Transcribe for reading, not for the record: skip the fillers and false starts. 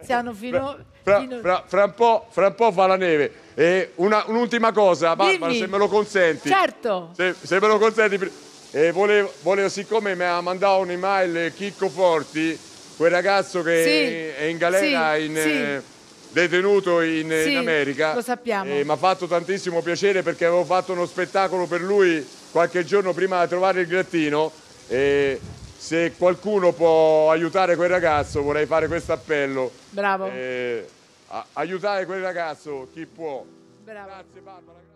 iniziano fino... Fra un po' fa la neve. E un'ultima cosa, Barbara, Dimmi. se me lo consenti. Certo. Se me lo consenti. Volevo, siccome mi ha mandato un'email Chicco Forti, quel ragazzo che è in galera, detenuto in America. Lo sappiamo. Mi ha fatto tantissimo piacere perché avevo fatto uno spettacolo per lui qualche giorno prima di trovare il grattino. E se qualcuno può aiutare quel ragazzo, vorrei fare questo appello. Bravo. Aiutare quel ragazzo, chi può. Bravo. Grazie Barbara.